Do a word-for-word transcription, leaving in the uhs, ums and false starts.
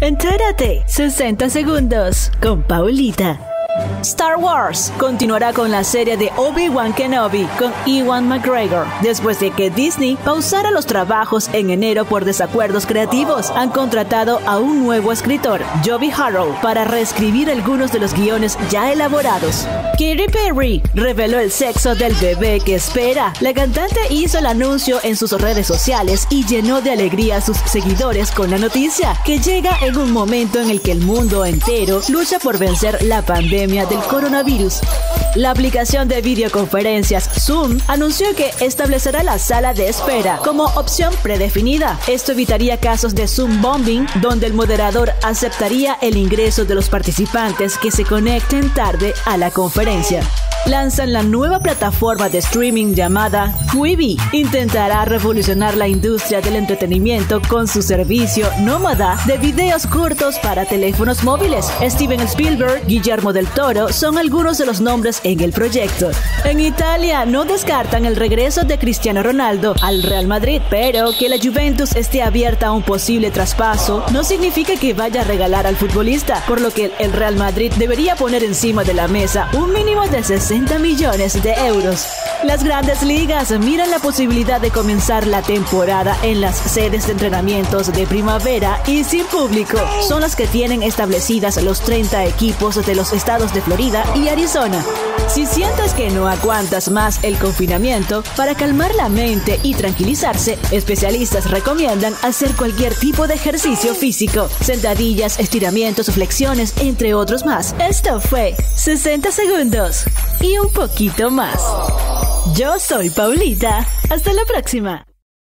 Entérate, sesenta segundos con Paulita. Star Wars continuará con la serie de Obi-Wan Kenobi con Ewan McGregor. Después de que Disney pausara los trabajos en enero por desacuerdos creativos, han contratado a un nuevo escritor, Joby Harrow, para reescribir algunos de los guiones ya elaborados. Katy Perry reveló el sexo del bebé que espera. La cantante hizo el anuncio en sus redes sociales y llenó de alegría a sus seguidores con la noticia, que llega en un momento en el que el mundo entero lucha por vencer la pandemia del coronavirus. La aplicación de videoconferencias Zoom anunció que establecerá la sala de espera como opción predefinida. Esto evitaría casos de Zoom bombing, donde el moderador aceptaría el ingreso de los participantes que se conecten tarde a la conferencia. Lanzan la nueva plataforma de streaming llamada Quibi. Intentará revolucionar la industria del entretenimiento con su servicio nómada de videos cortos para teléfonos móviles. Steven Spielberg, Guillermo del Toro son algunos de los nombres en el proyecto. En Italia no descartan el regreso de Cristiano Ronaldo al Real Madrid, pero que la Juventus esté abierta a un posible traspaso no significa que vaya a regalar al futbolista, por lo que el Real Madrid debería poner encima de la mesa un mínimo de sesenta millones de euros. Las grandes ligas miran la posibilidad de comenzar la temporada en las sedes de entrenamientos de primavera y sin público. Son las que tienen establecidas los treinta equipos de los estados de Florida y Arizona. Si sientes que no aguantas más el confinamiento, para calmar la mente y tranquilizarse, especialistas recomiendan hacer cualquier tipo de ejercicio físico, sentadillas, estiramientos, flexiones, entre otros más. Esto fue sesenta segundos y un poquito más. Yo soy Paulita. Hasta la próxima.